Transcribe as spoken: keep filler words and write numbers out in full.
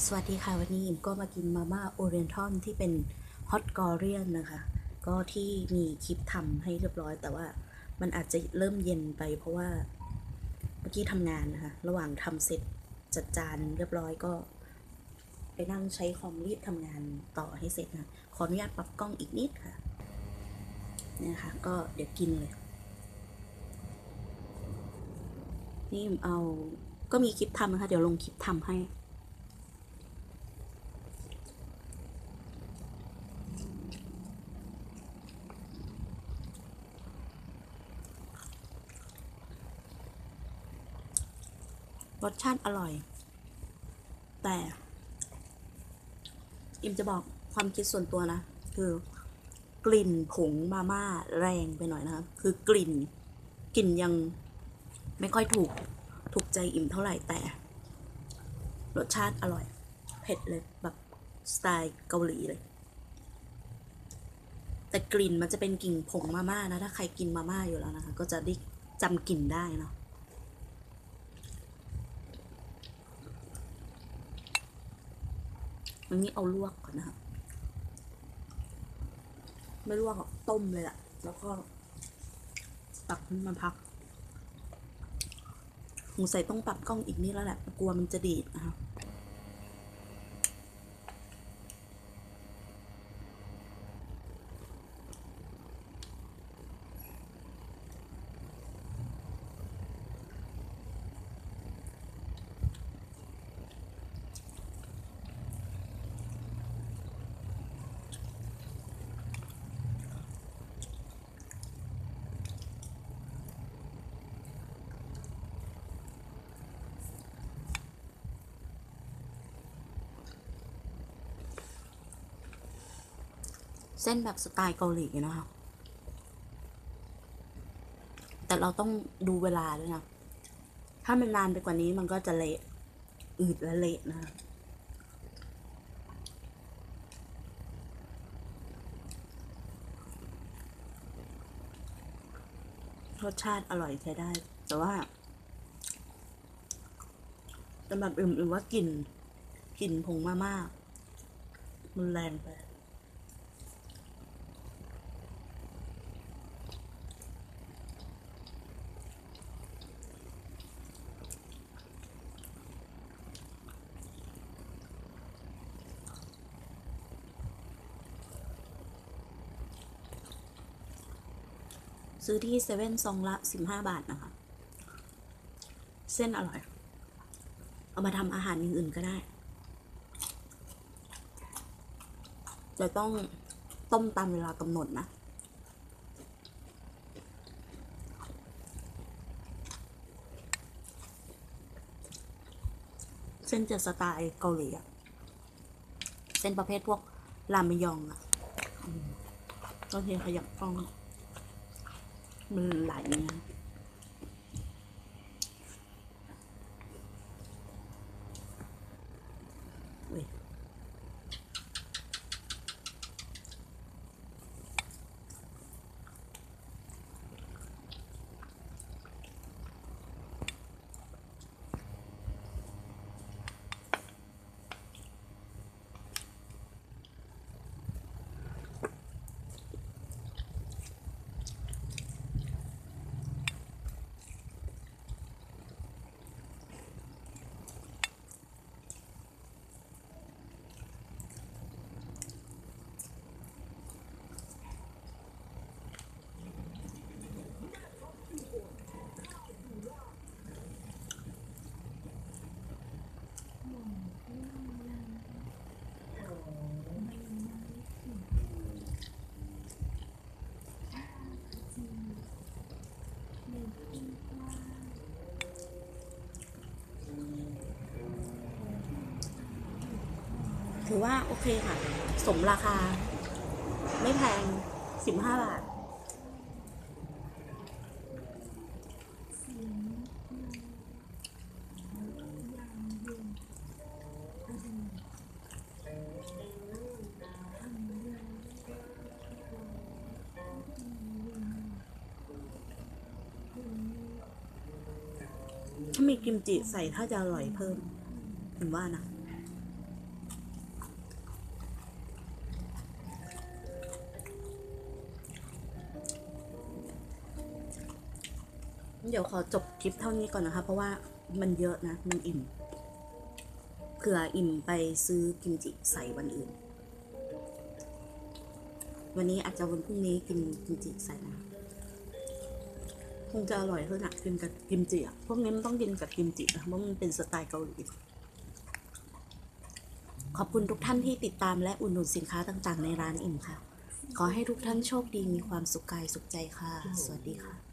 สวัสดีค่ะวันนี้อิมก็มากินมาม่าโอเรียนทัลที่เป็นฮอตกอเรียนนะคะก็ที่มีคลิปทำให้เรียบร้อยแต่ว่ามันอาจจะเริ่มเย็นไปเพราะว่าเมื่อกี้ทำงานนะคะระหว่างทำเสร็จจัดจานเรียบร้อยก็ไปนั่งใช้คอมรีบทำงานต่อให้เสร็จนะขออนุญาตปรับกล้องอีกนิดค่ะเนี่ยค่ะก็เดี๋ยวกินเลยนี่เอาก็มีคลิปทำนะคะเดี๋ยวลงคลิปทำให้รสชาติอร่อยแต่อิมจะบอกความคิดส่วนตัวนะคือกลิ่นผงมาม่าแรงไปหน่อยนะคะคือกลิ่นกลิ่นยังไม่ค่อยถูกถูกใจอิมเท่าไหร่แต่รสชาติอร่อยเผ็ดเลยแบบสไตล์เกาหลีเลยแต่กลิ่นมันจะเป็นกลิ่นผงมาม่านะถ้าใครกินมาม่าอยู่แล้วนะคะก็จะได้จำกลิ่นได้เนาะอันนี้เอาลวกก่อนนะคะไม่ลวกหรอกต้มเลยอะแล้วก็ตักขึ้นมาพักสงสัยต้องปรับกล้องอีกนิดแล้วแหละกลัวมันจะดีดนะคะเส้นแบบสไตล์เกาหลีนะคะแต่เราต้องดูเวลาด้วยนะถ้ามันนานไปกว่านี้มันก็จะเละอืดและเละนะคะรสชาติอร่อยใช้ได้แต่ว่าสำหรับอื่นอือว่ากลิ่นกลิ่นผงมาม่ามันแรงไปซื้อที่เซเว่นซองละสิบห้าบาทนะคะเส้นอร่อยเอามาทำอาหารอย่างอื่นก็ได้แต่ต้องต้มตามเวลากำหนดนะเส้นจะสไตล์เกาหลีอะเส้นประเภทพวกรามยองอะก็เทียขยับกล้องมันไหลนะเว้ยถือว่าโอเคค่ะสมราคาไม่แพงสิบห้าบาทถ้ามีกิมจิใส่ถ้าจะอร่อยเพิ่มถึงว่านะเดี๋ยวขอจบคลิปเท่านี้ก่อนนะคะ เพราะว่ามันเยอะนะ มันอิ่มเผื่ออิ่มไปซื้อกิมจิใส่วันอื่น วันนี้อาจจะวันพรุ่งนี้กินกิมจิใส่นะคงจะอร่อยขึ้นอะกินกับกิมจิอะพวกนี้มันต้องกินกับกิมจินะเพราะมันเป็นสไตล์เกาหลีขอบคุณทุกท่านที่ติดตามและอุดหนุนสินค้าต่างๆในร้านอิ่มค่ะ ขอให้ทุกท่านโชคดีมีความสุขกายสุขใจค่ะ สวัสดีค่ะ